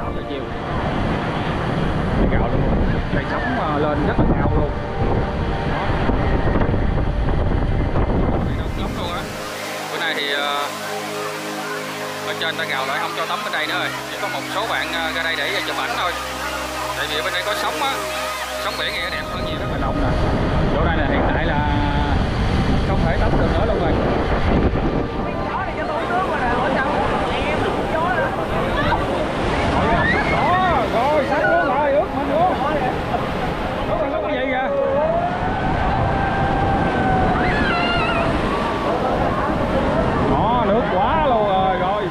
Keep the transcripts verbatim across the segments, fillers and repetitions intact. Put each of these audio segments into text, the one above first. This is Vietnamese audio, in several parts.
sáu giờ chiều. Gạo luôn, cây sóng lên rất là cao luôn. Lắm luôn á. Bữa nay thì uh, ở trên ta gào lại không cho tắm bên đây nữa rồi, chỉ có một số bạn uh, ra đây để chụp ảnh thôi. Tại vì bên đây có sóng á, sóng biển này đẹp hơn nhiều, rất là đông nè. Chỗ đây là hiện tại là không thể tắm được nữa luôn rồi. Đó, rồi sắp luôn rồi, ướt mình luôn. Nó còn có cái gì kìa. Đó, nước quá luôn rồi, rồi.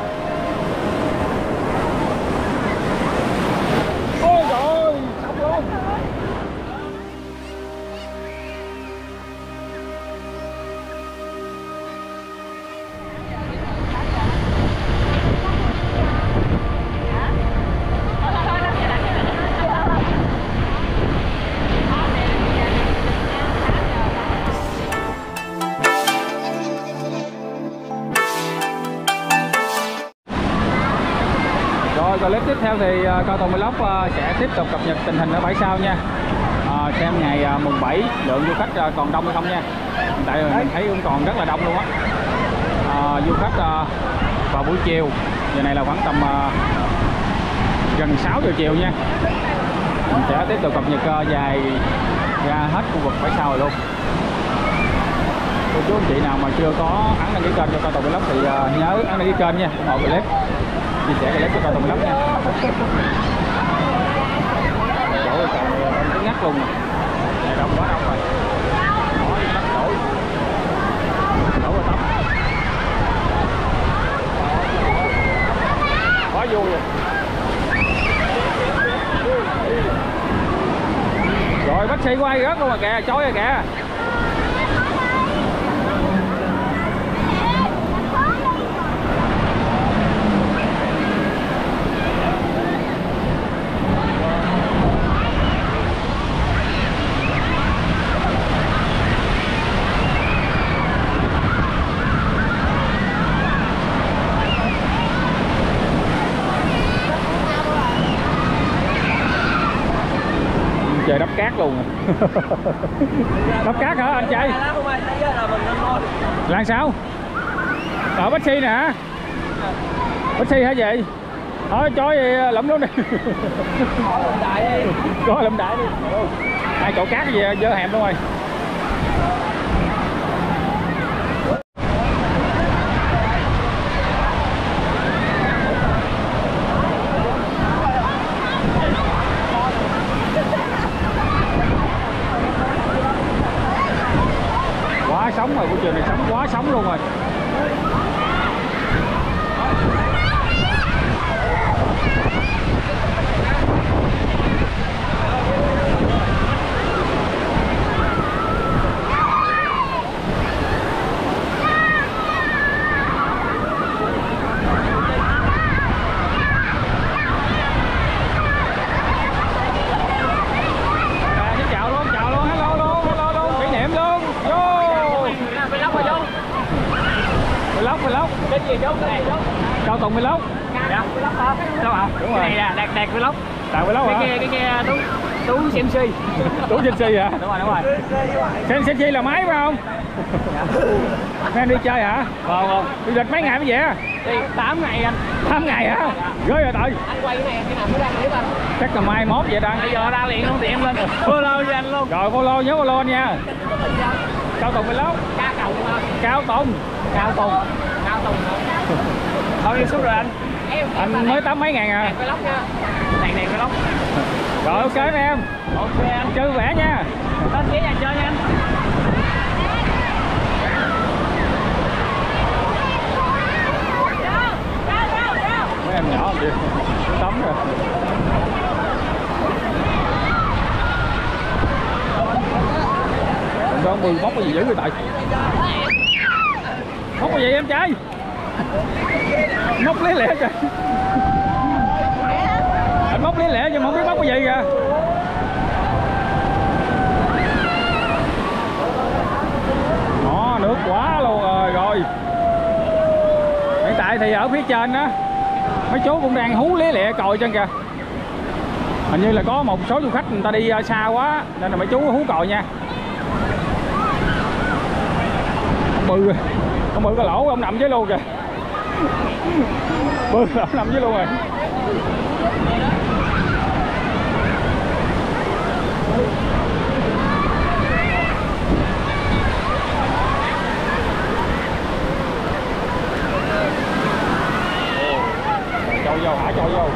Ôi trời, sắp luôn. Rồi clip tiếp theo thì uh, Cao Tùng Vlog uh, sẽ tiếp tục cập nhật tình hình ở bãi sau nha. Uh, xem ngày uh, mùng bảy lượng du khách uh, còn đông hay không nha. Tại mình thấy cũng còn rất là đông luôn á. Uh, du khách uh, vào buổi chiều, giờ này là khoảng tầm uh, gần sáu giờ chiều nha. Mình sẽ tiếp tục cập nhật uh, dài ra hết khu vực bãi sau rồi luôn. Cô chú anh chị nào mà chưa có ấn đăng ký kênh cho Cao Tùng Vlog thì uh, nhớ ấn đăng ký kênh nha, ủng hộ clip, chia sẻ clip cho Cao Tùng Vlog nha. Chỗ này còn cứng ngắt luôn, này đông quá đông rồi. Đó, tắm đổ, đổ vào tắm, quá vui rồi. Rồi bác sĩ quay rớt luôn rồi kìa, chói rồi kìa. Trời đắp cát luôn. Đắp cát hả anh trai? Làm sao? Ở Bách Xi nè hả? Bách Xi hả gì? Thôi cho gì lụm luôn đi. Có lụm đại đi. Có lụm đại đi. Hai chỗ cát gì dơ hẻm luôn rồi. Quá sóng rồi, buổi chiều này sóng quá sóng luôn rồi. Cái gì đó cái này đó. Cao Tùng Vlog. Dạ, Vlog hả? Đâu ạ? Đúng cái rồi. này là Đạt Đạt Vlog. Đạt Vlog hả? Cái kia cái kia Tú Tú xê em xê. Tú xê em xê hả? Đúng rồi, đúng rồi. xê em xê là máy phải không? Em đi chơi hả? Vâng vâng. Đi lịch mấy ngày mới về? Đi tám ngày anh. tám ngày hả? Ghê rồi trời. Anh quay cái này khi nào mới đăng clip anh? Chắc là mai mốt vậy đăng. Bây giờ đăng liền luôn thì em lên follow cho anh luôn. Rồi follow, nhớ follow anh nha. Cao Tùng Vlog. Cao Tùng hả? Cao Tùng. Cao Tùng. Cao Tùng hả? Bao nhiêu số rồi anh? Em Anh mới tám mấy ngàn à? Đạt Vlog nha. Đạt Đạt Vlog. Rồi ok mấy em. Ok anh. Chơi vẻ nha. Lên ghế nhà chơi nha anh. Mấy em nhỏ kìa, tắm rồi. Con mười móc cái gì dữ vậy tại? Móc cái gì em trai? Móc lấy lẹ trời. Anh móc lấy lẹ nhưng mà không biết móc cái gì kìa. Đó, nước quá luôn rồi. Rồi hiện tại thì ở phía trên á mấy chú cũng đang hú lấy lẹ còi chân kìa. Hình như là có một số du khách người ta đi xa quá nên là mấy chú hú còi nha. Ông Bự, ông Bự có lỗ ông nằm dưới luôn kìa. Bự ông nằm dưới luôn rồi. Trôi vô hả, trôi vô.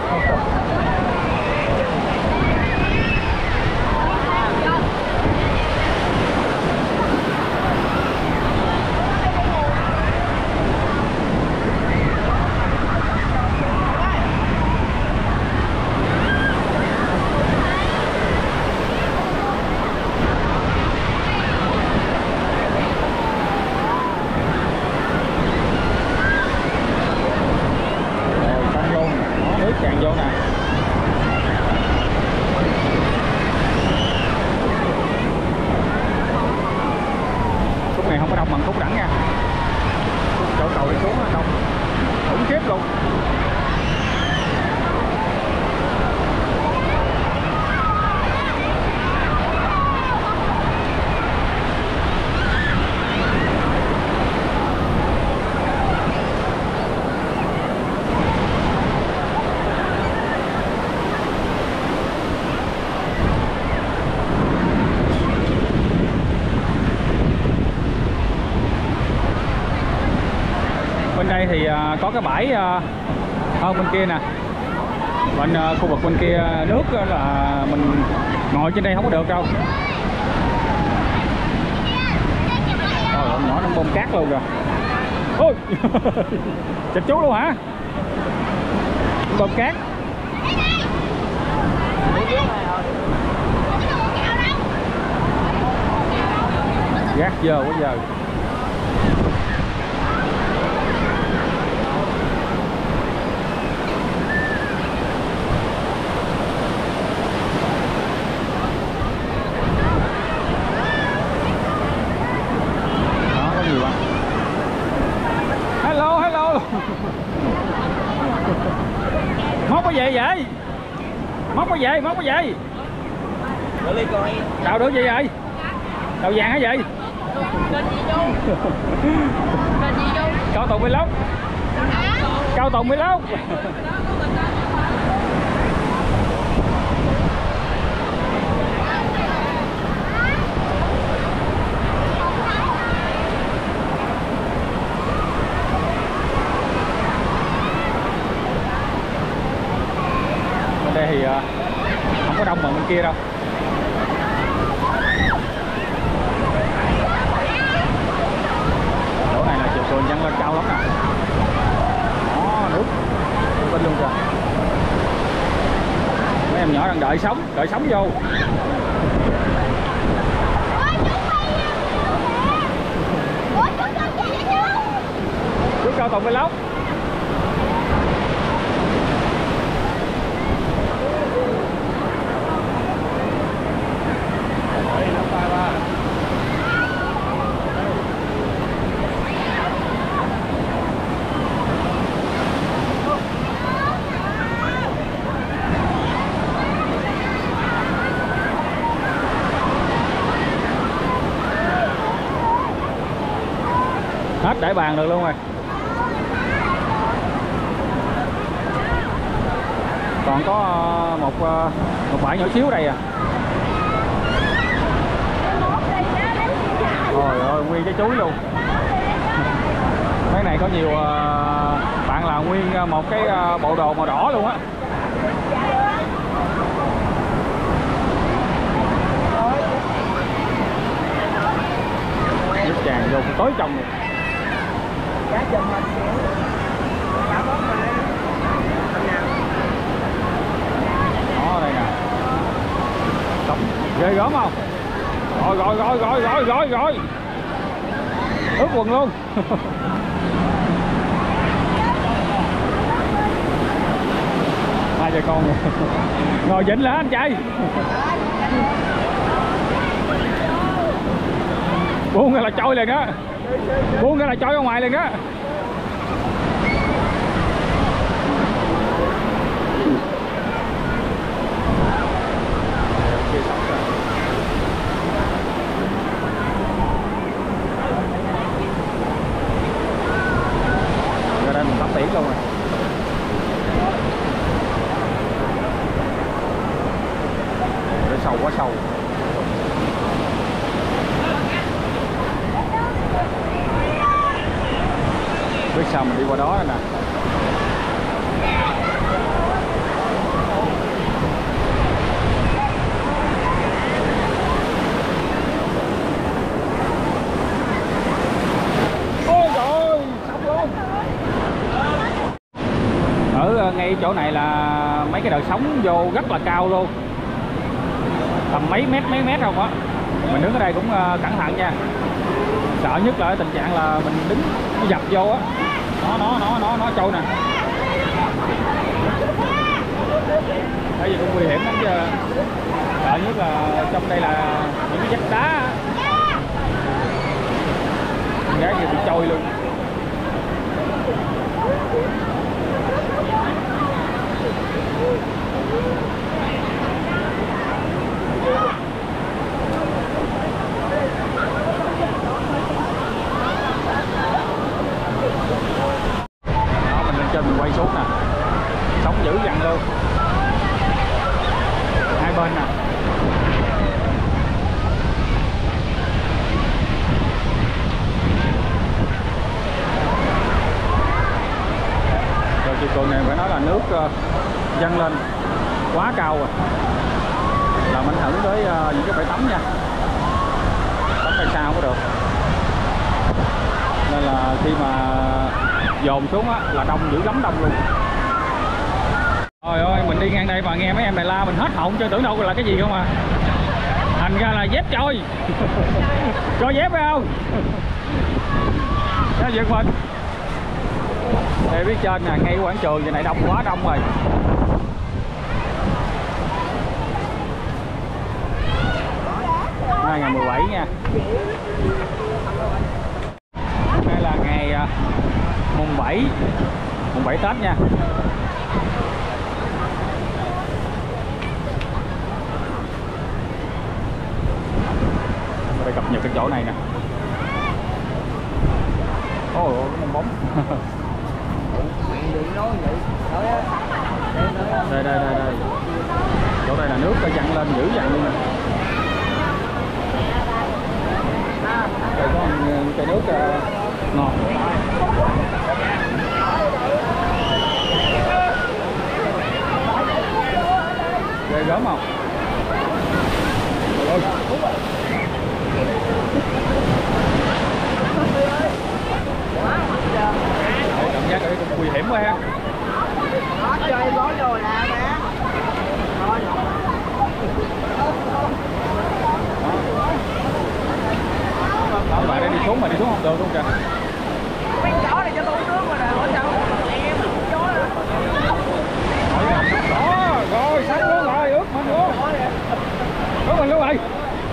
Tràn vô nè. Khúc này không có đông bằng khúc đẳng nha. Chỗ cầu đi xuống là đông khủng khiếp luôn. Bên đây thì uh, có cái bãi uh, hơn bên kia nè. Bên uh, khu vực bên kia nước uh, là mình ngồi trên đây không có được đâu. Trời ơi, nhỏ nó bơm cát luôn rồi. Ôi chụp chú luôn hả? Bơm cát. Gác giờ quá giờ. Hello, hello. Móc cái gì vậy? Móc cái gì? Móc cái gì? Đào được gì vậy? Đào vàng hả vậy? Cao Tùng Vlog. Cao Tùng Vlog. Đây thì uh, không có đông bằng bên kia đâu. Chỗ này là chiều cường dâng lên cao lắm nè. Đó, nước bên luôn kìa. Mấy em nhỏ đang đợi sóng, đợi sóng vô. Chú Cao Tùng Vlog. Hết để bàn được luôn rồi. Còn có một một bãi nhỏ xíu đây à. Trời ơi, nguyên cái chuối luôn. Mấy này có nhiều bạn là nguyên một cái bộ đồ màu đỏ luôn á. Nước tràn vô tới trong luôn. Đó đây nè. Đóng ghê gớm không? Rồi rồi rồi rồi rồi rồi rồi. Ướt quần luôn. Hai cha con ngồi vịnh là anh trai. Buông ra là trôi liền á. Buông ra là trôi ra ngoài liền á. Để sâu quá sâu. Biết sao mình đi qua đó nè. Ôi trời, sắp luôn. Ở ngay chỗ này là mấy cái đợt sóng vô rất là cao luôn, tầm mấy mét mấy mét không á. Mình đứng ở đây cũng cẩn thận nha. Sợ nhất là tình trạng là mình đứng nó dập vô á. Nó nó nó nó nó trôi nè. Đây giờ cũng nguy hiểm lắm chứ. Sợ nhất là trong đây là những cái vách đá. Con gái thì bị trôi luôn. Đó, mình lên trên mình quay xuống nè, sóng dữ dằn luôn hai bên nè. Rồi chiều cường này phải nói là nước uh, dâng lên quá cao rồi, làm ảnh hưởng tới uh, những cái bãi tắm nha, tắm tại sao có được. Nên là khi mà dồn xuống á là đông dữ lắm, đông luôn. Trời ơi, mình đi ngang đây mà nghe mấy em này la mình hết hồn cho tưởng đâu là cái gì không à. Thành ra là dép trôi. Cho dép phải không? Đó giật mình. Đây phía trên nè, ngay quảng trường vậy này đông quá đông rồi. hai nghìn mười bảy nha. Đây là ngày uh, mùng bảy mùng bảy Tết nha. Đây cập nhật cái chỗ này nè. Ôi ôi, cái bóng. Đây đây đây đây. Chỗ đây là nước nó dặn lên dữ dằn luôn nè. Đây có cái nước uh, ngọt. Ghê gớm không? Ôi. Đây, cảm giác ở đây cũng nguy hiểm quá ha. Chơi bó đồ nè má. Các bạn đây đi xuống mà đi xuống không được luôn kìa. Mấy chó này cho tôi uống nước rồi nè, ở đâu? Em chó nữa. Đó, rồi sắp luôn rồi, ướt mình luôn. Ướt mình luôn rồi.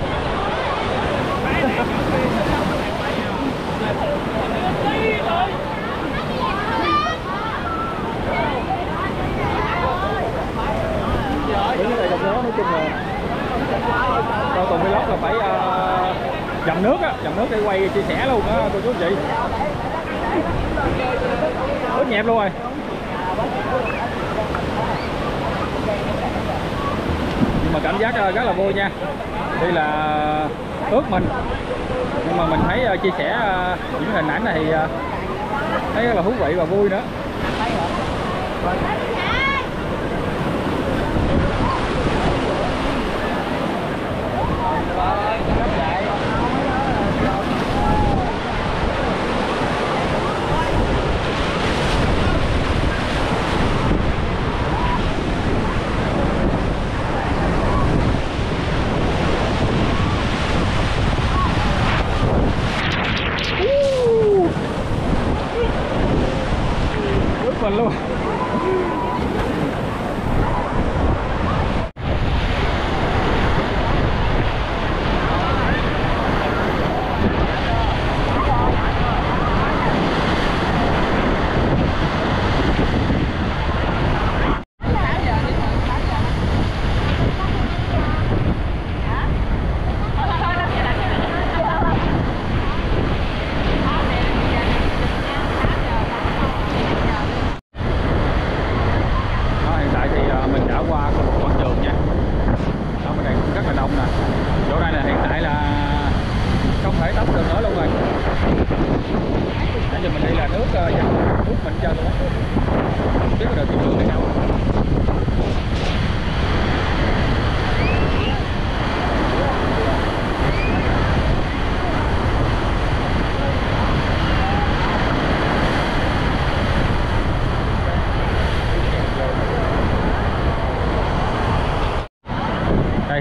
Đứng ở đây gặp gió nói chung là Cao Tùng Vlog là phải uh, dầm nước á, dầm nước để quay chia sẻ luôn á cô chú anh chị. Ướt nhẹp luôn rồi. Nhưng mà cảm giác rất là vui nha. Tuy là ướt mình nhưng mà mình thấy uh, chia sẻ uh, những hình ảnh này thì uh, thấy rất là thú vị và vui nữa. Mình luôn.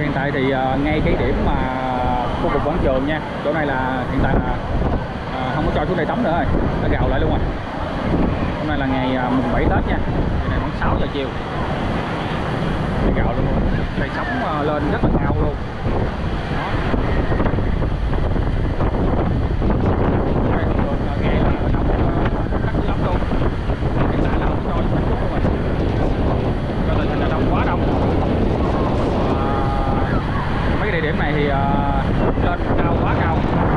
hiện tại thì uh, ngay cái điểm mà khu vực quảng trường nha, chỗ này là hiện tại là uh, không có cho xuống đây tắm nữa rồi, đã gào lại luôn rồi. Hôm nay là ngày uh, mùng bảy Tết nha, ngày này khoảng sáu giờ chiều, đã gào luôn. Đây sóng uh, lên rất là cao luôn. Đó. Đây, thường uh, nghe là đông uh, khách lắm luôn. Hiện tại là không cho xuống chút luôn rồi, cho tình hình là đông, quá đông. Mấy cái địa điểm này thì uh, lên cao, quá cao.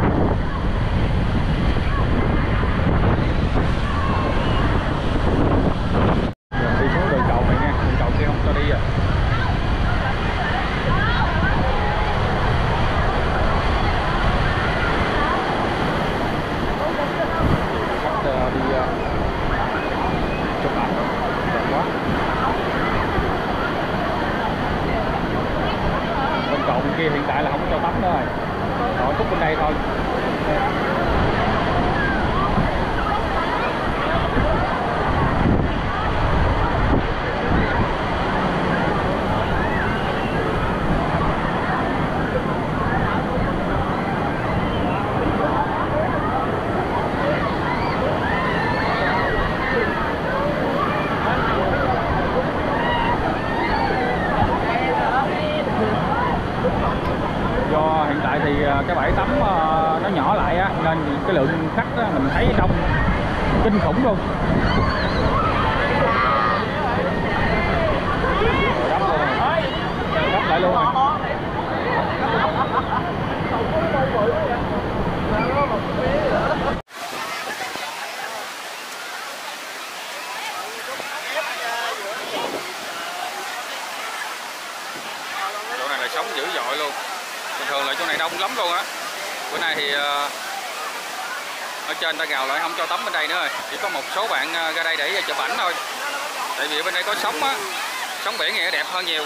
Rồi đi xuống đường cầu này nha, đường cầu kia không cho đi rồi. Khách uh, đi uh, chụp ảnh đó, đẹp quá. Bên cầu bên kia hiện tại là không có cho tắm nữa rồi, còn khúc bên đây thôi. Do hiện tại thì cái bãi tắm nó nhỏ lại á, nên cái lượng khách á, mình thấy đông kinh khủng luôn. Đắp luôn rồi, đắp lại luôn rồi. Chỗ này là sóng dữ dội luôn. Bình thường là chỗ này đông lắm luôn á. Bữa nay thì uh, ở trên ta gào lại không cho tắm bên đây nữa rồi. Chỉ có một số bạn uh, ra đây để chụp ảnh thôi. Tại vì bên đây có sóng á, sóng biển này đẹp hơn nhiều.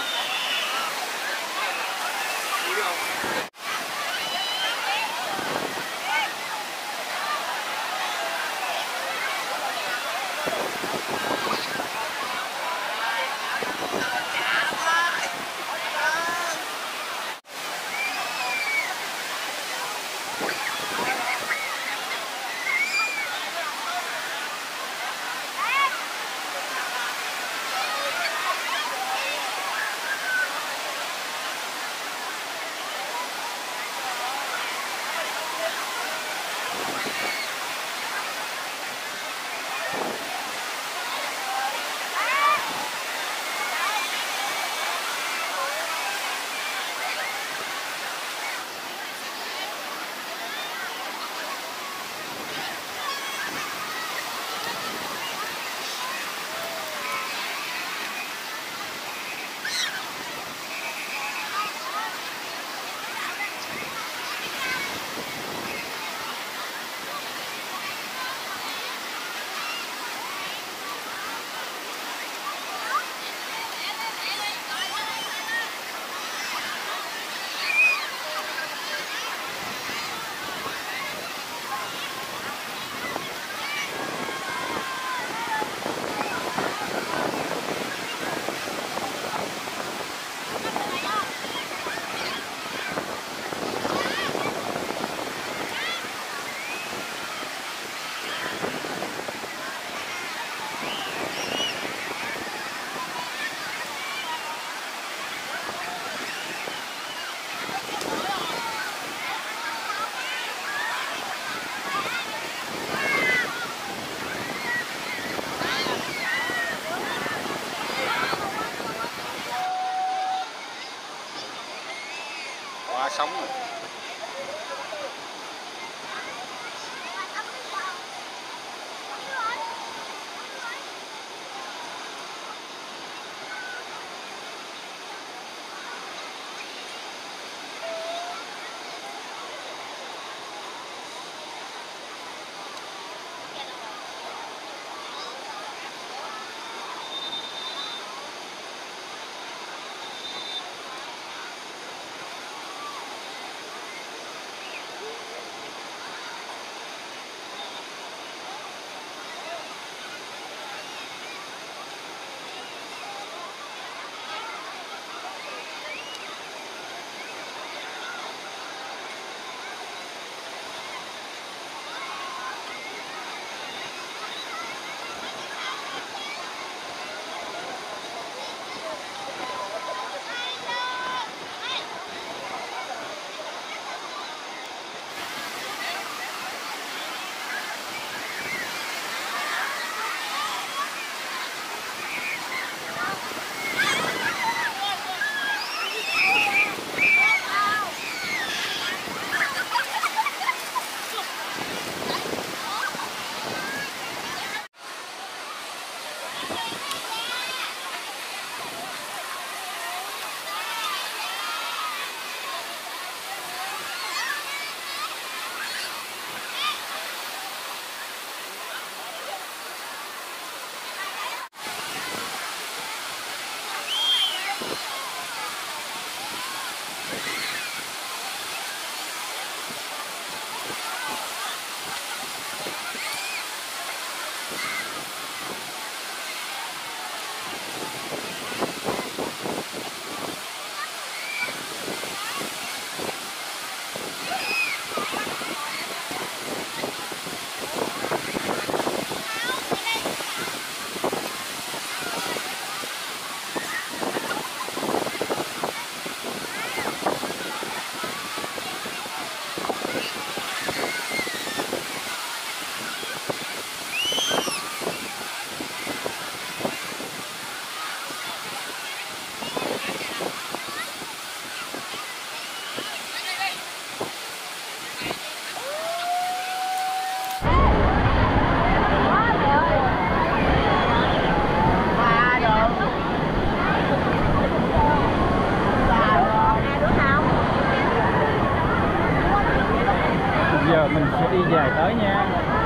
Giờ mình sẽ đi về tới nha.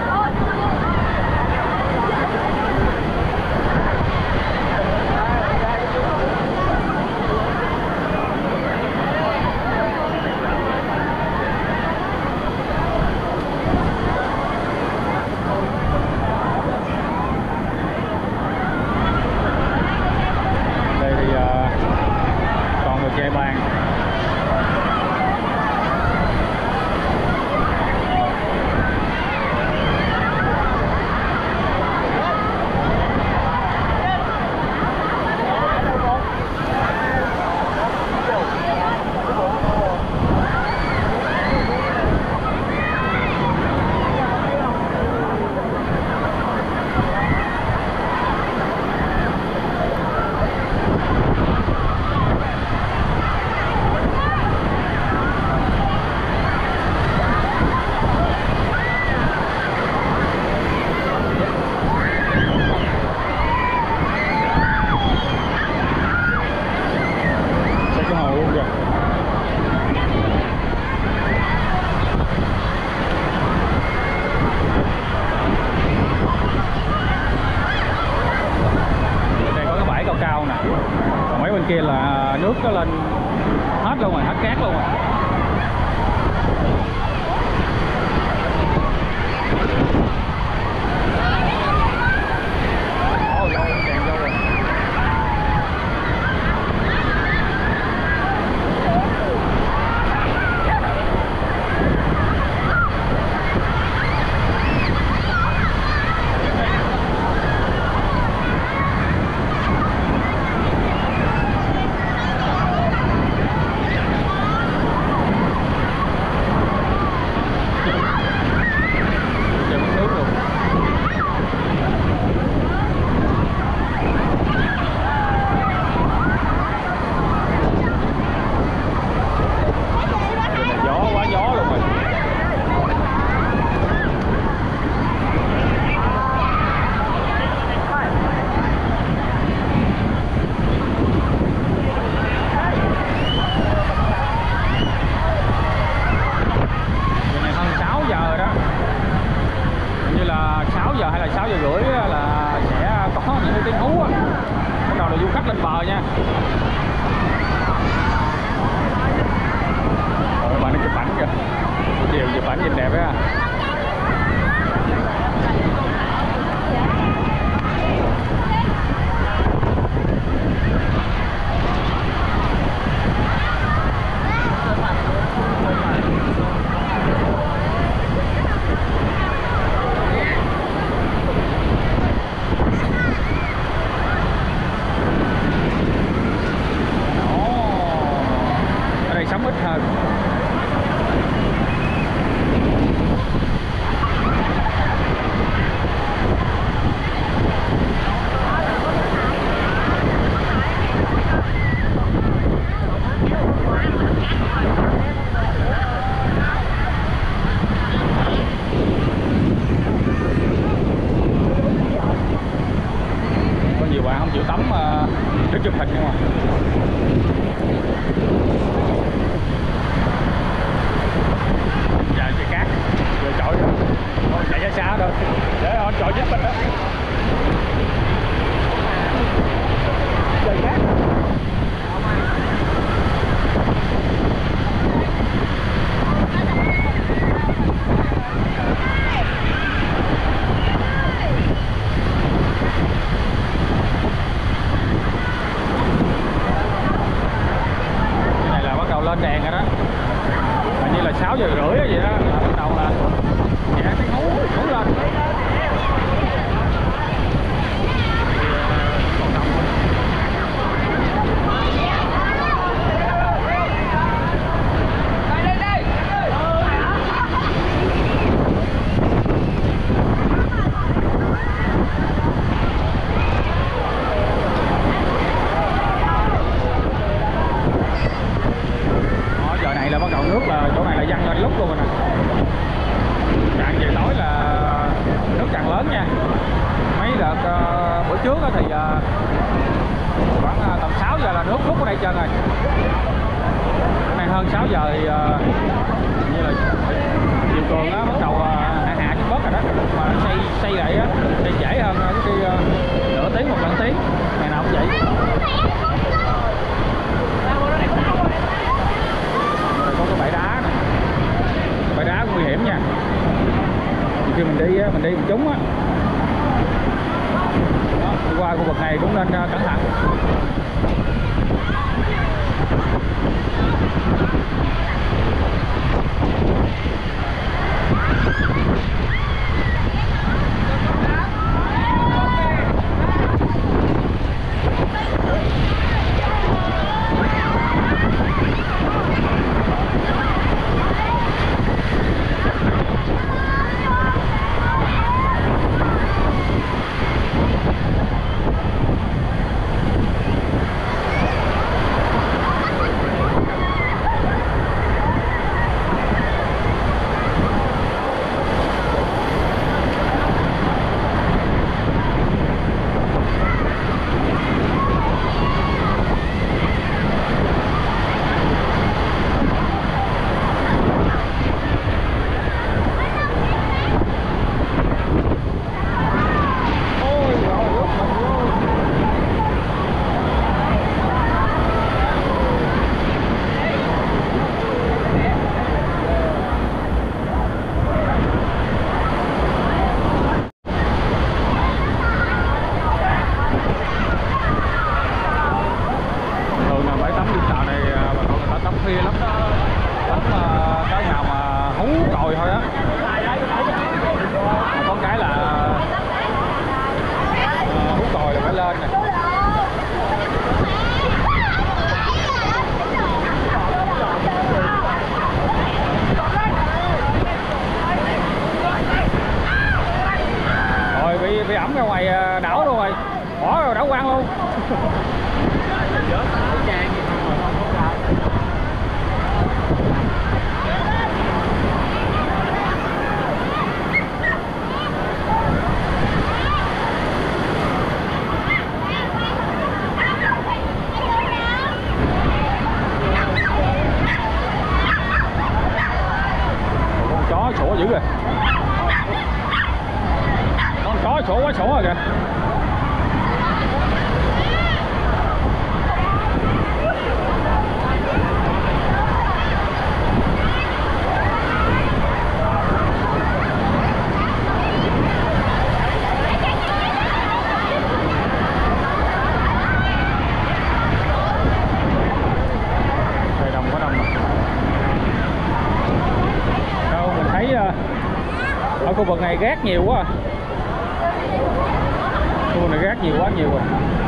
Đây thì uh, còn một chai bàn. Kia là nước nó lên hết luôn rồi, hết cát luôn rồi. sáu giờ rưỡi là sẽ có những cái tiếng hú á, bắt đầu là du khách lên bờ nha. Các bạn nó chụp ảnh kìa, chiều chụp ảnh nhìn đẹp á. Sống ít hơn. Có nhiều bạn không chịu tắm mà để chụp hình không à. Cát rồi chọi không chạy ra xa đâu để họ chọi giúp mình đó. Trời cát nước rút ở đây trơn rồi. Nay hơn sáu giờ thì uh, như là chiều cường á bắt đầu uh, hạ hạ chút bớt rồi đó, mà xây xây lại á xây trễ hơn có khi uh, nửa tiếng một lần tiếng, ngày nào cũng vậy. Rồi có cái bãi đá này, bãi đá cũng nguy hiểm nha. Khi mình đi á, mình đi mình trúng á, đi qua khu vực này cũng nên uh, cẩn thận. Bị ẩm ra ngoài đảo luôn rồi, bỏ rồi đảo quang luôn. Con chó sủa dữ rồi. Có sổ quá sổ rồi kìa. Đây đông quá đông. Đâu mình thấy ở khu vực này rác nhiều quá. Khu này rác nhiều quá nhiều rồi.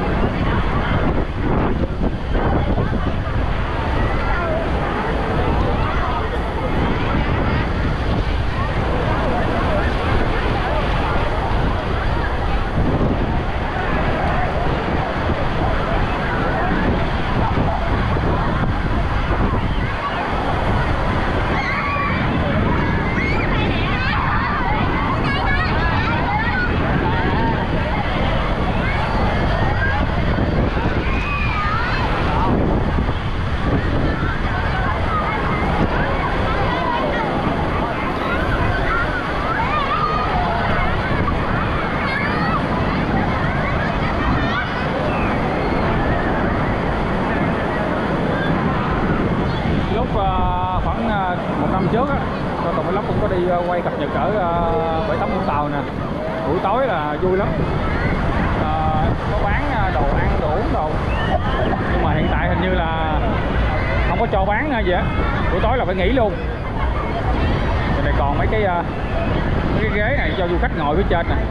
Trước á, Tùng Vlog cũng có đi quay cập nhật ở bãi tắm Vũng Tàu nè. Buổi tối là vui lắm, à, có bán đồ ăn, đồ uống đồ. Nhưng mà hiện tại hình như là không có cho bán gì á, buổi tối là phải nghỉ luôn. Rồi này còn mấy cái mấy cái ghế này cho du khách ngồi phía trên nè.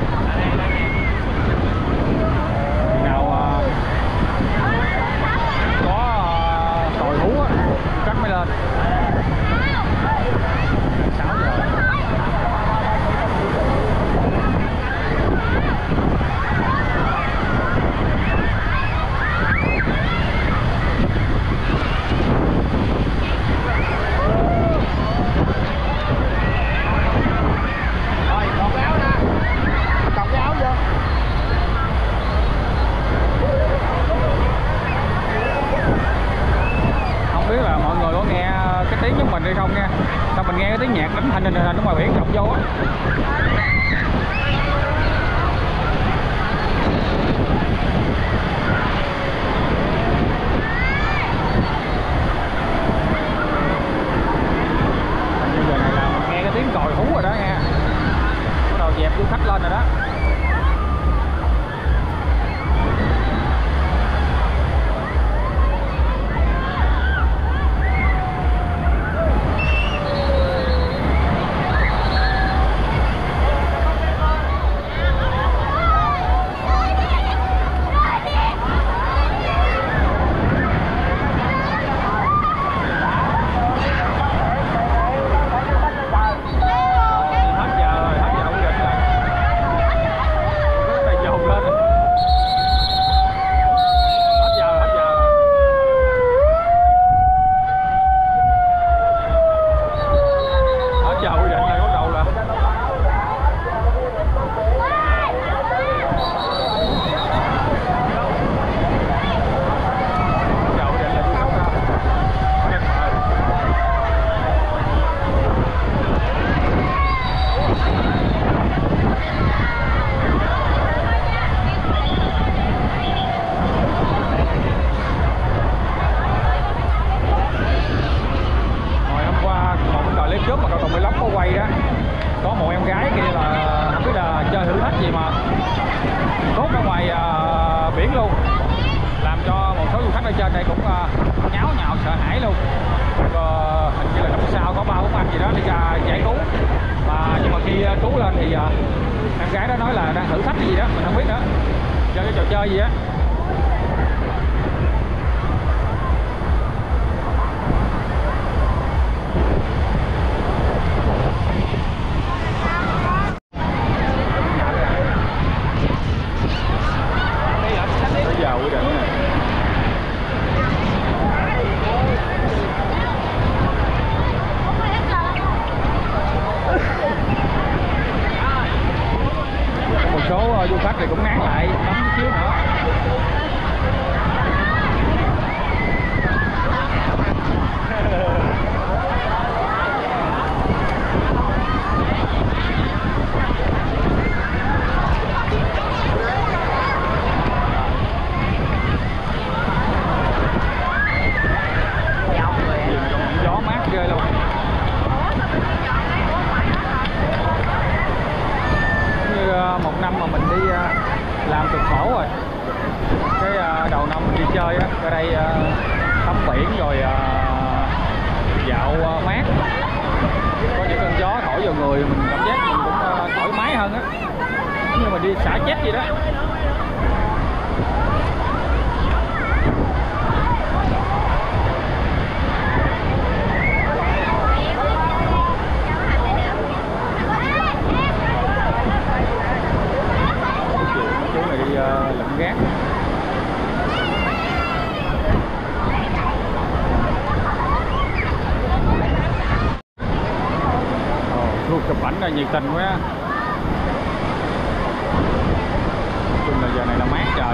Nào có tồi thú á, khách mới lên. sáu giờ. Rồi, còn áo nè. thành hình thành ở ngoài biển rộng vô á. Như giờ này là mình nghe cái tiếng còi hú rồi đó nghe, bắt đầu dẹp du khách lên rồi đó. Trên đây cũng uh, nháo nhào sợ hãi luôn. Uh, hình như là năm sau có ba bốn anh gì đó đi ra giải cứu, mà nhưng mà khi uh, cứu lên thì uh, em gái đó nói là đang thử thách gì đó mình không biết nữa, chơi cái trò chơi gì á. Bây giờ quy định này. Một số du khách thì cũng ngán lại tắm chút xíu nữa. Gió mát ghê luôn. Một năm mà mình đi làm cực khổ rồi, cái đầu năm mình đi chơi á, ở đây tắm biển rồi dạo mát, có những cơn gió thổi vào người mình cảm giác mình cũng thoải mái hơn á, như mình đi xả jet gì đó. Lặn gác. Ồ, oh, chụp ảnh là nhiệt tình quá. Chung là giờ này là mát trời.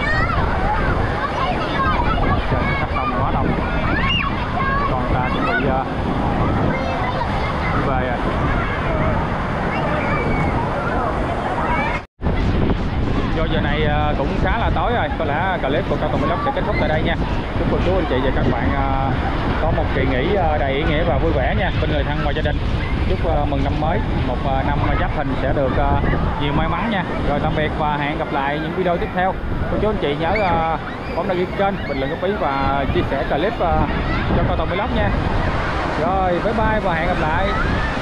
Trời khách đông quá đông. Còn ta chuẩn bị uh, đi về rồi. Do giờ này cũng khá là tối rồi, có lẽ clip của Cao Tùng Vlog sẽ kết thúc tại đây nha. Chúc cô chú anh chị và các bạn có một kỳ nghỉ đầy ý nghĩa và vui vẻ nha, bên người thân và gia đình. Chúc mừng năm mới, một năm Giáp Thìn sẽ được nhiều may mắn nha. Rồi tạm biệt và hẹn gặp lại những video tiếp theo. Cô chú anh chị nhớ bấm đăng ký kênh, bình luận góp ý và chia sẻ clip cho Cao Tùng Vlog nha. Rồi bye bye và hẹn gặp lại.